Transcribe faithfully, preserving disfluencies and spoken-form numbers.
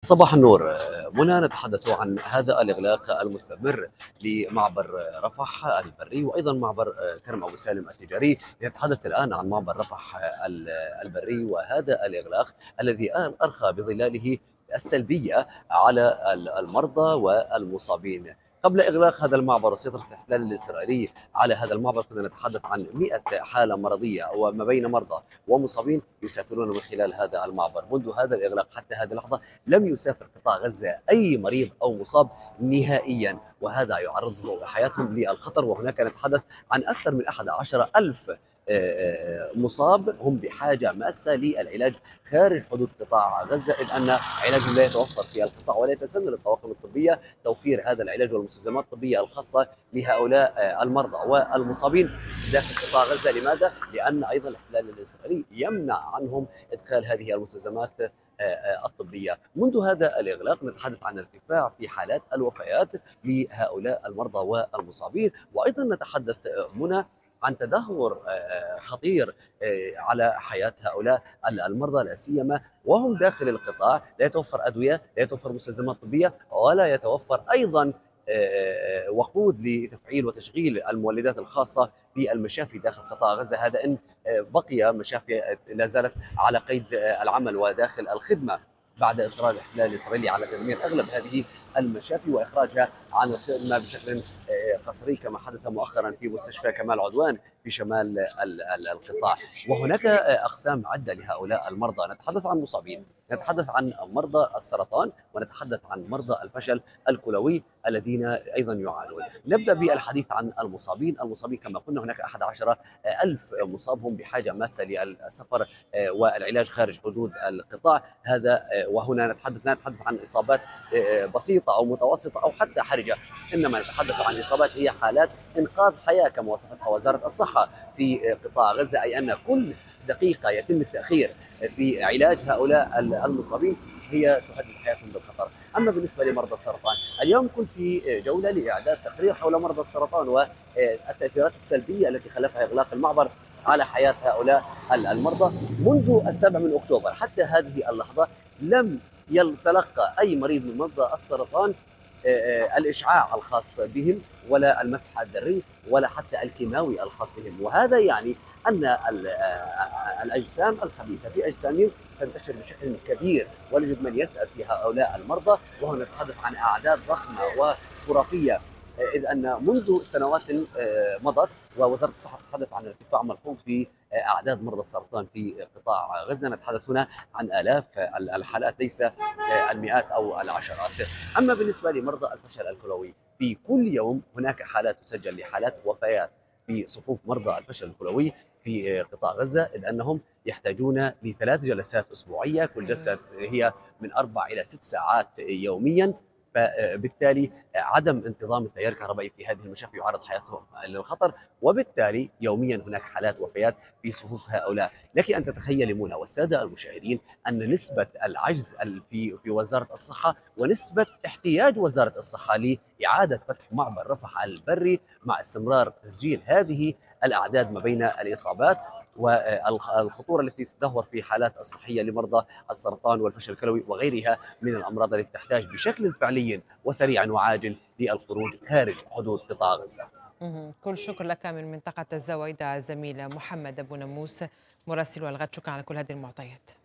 صباح النور. منى، نتحدث عن هذا الإغلاق المستمر لمعبر رفح البري وأيضا معبر كرم أبو سالم التجاري. نتحدث الآن عن معبر رفح البري وهذا الإغلاق الذي أرخى بظلاله السلبية على المرضى والمصابين. قبل إغلاق هذا المعبر وسيطرة الاحتلال الإسرائيلي على هذا المعبر كنا نتحدث عن مئة حالة مرضية وما بين مرضى ومصابين يسافرون من خلال هذا المعبر. منذ هذا الإغلاق حتى هذه اللحظة لم يسافر قطاع غزة أي مريض أو مصاب نهائيا، وهذا يعرض حياتهم للخطر. وهناك نتحدث عن أكثر من أحد عشر ألف آه، آه، مصاب هم بحاجة ماسة للعلاج خارج حدود قطاع غزة، إذ أن علاجهم لا يتوفر في القطاع ولا يتسنى للطواقم الطبية توفير هذا العلاج والمستلزمات الطبية الخاصة لهؤلاء آه، المرضى والمصابين داخل قطاع غزة. لماذا؟ لأن أيضا الاحتلال الإسرائيلي يمنع عنهم إدخال هذه المستلزمات الطبية. منذ هذا الإغلاق نتحدث عن ارتفاع في حالات الوفيات لهؤلاء المرضى والمصابين، وأيضا نتحدث منى عن تدهور خطير على حياة هؤلاء المرضى، لا سيما وهم داخل القطاع. لا يتوفر أدوية، لا يتوفر مستلزمات طبية، ولا يتوفر أيضا وقود لتفعيل وتشغيل المولدات الخاصة بالمشافي داخل قطاع غزة، هذا إن بقي مشافي لا زالت على قيد العمل وداخل الخدمة بعد إصرار الاحتلال الإسرائيلي على تدمير أغلب هذه المشافي وإخراجها عن الخدمة بشكل قسري كما حدث مؤخرا في مستشفى كمال عدوان في شمال القطاع. وهناك أقسام عدة لهؤلاء المرضى، نتحدث عن مصابين، نتحدث عن مرضى السرطان، ونتحدث عن مرضى الفشل الكلوي الذين أيضا يعانون. نبدأ بالحديث عن المصابين. المصابين كما قلنا هناك أحد عشر ألف مصاب هم بحاجة ماسة للسفر والعلاج خارج حدود القطاع هذا. وهنا نتحدث نتحدث عن إصابات بسيطة أو متوسطة أو حتى حرجة، إنما نتحدث عن إصابات هي حالات إنقاذ حياة كما وصفتها وزارة الصحة في قطاع غزة، أي أن كل دقيقة يتم التأخير في علاج هؤلاء المصابين هي تهدد حياتهم بالخطر. أما بالنسبة لمرضى السرطان، اليوم كنت في جولة لإعداد تقرير حول مرضى السرطان والتأثيرات السلبية التي خلفها إغلاق المعبر على حياة هؤلاء المرضى. منذ السابع من أكتوبر حتى هذه اللحظة لم يتلقى أي مريض من مرضى السرطان الإشعاع الخاص بهم ولا المسح الذري ولا حتى الكيماوي الخاص بهم، وهذا يعني أن الأجسام الخبيثة في أجسامهم تنتشر بشكل كبير ولا يوجد من يسأل في هؤلاء المرضى. وهنا نتحدث عن أعداد ضخمة وخرافية، إذ أن منذ سنوات مضت ووزارة الصحة تتحدث عن ارتفاع ملحوظ في أعداد مرضى السرطان في قطاع غزة. نتحدث هنا عن آلاف الحالات ليس المئات أو العشرات. أما بالنسبة لمرضى الفشل الكلوي، في كل يوم هناك حالات تسجل لحالات وفيات في صفوف مرضى الفشل الكلوي في قطاع غزة، إذ أنهم يحتاجون لثلاث جلسات أسبوعية، كل جلسة هي من أربع إلى ست ساعات يوميا. فبالتالي عدم انتظام التيار الكهربائي في هذه المشافي يعرض حياتهم للخطر، وبالتالي يوميا هناك حالات وفيات في صفوف هؤلاء. لك ان تتخيلي منى والساده المشاهدين ان نسبه العجز في في وزاره الصحه ونسبه احتياج وزاره الصحه لاعاده فتح معبر رفح البري مع استمرار تسجيل هذه الاعداد ما بين الاصابات والخطوره التي تدهور في حالات الصحيه لمرضى السرطان والفشل الكلوي وغيرها من الامراض التي تحتاج بشكل فعلي وسريع وعاجل للخروج خارج حدود قطاع غزه. مهم. كل شكر لك من منطقة الزويدة زميل محمد أبو نموس مراسل الغد، شكرا على كل هذه المعطيات.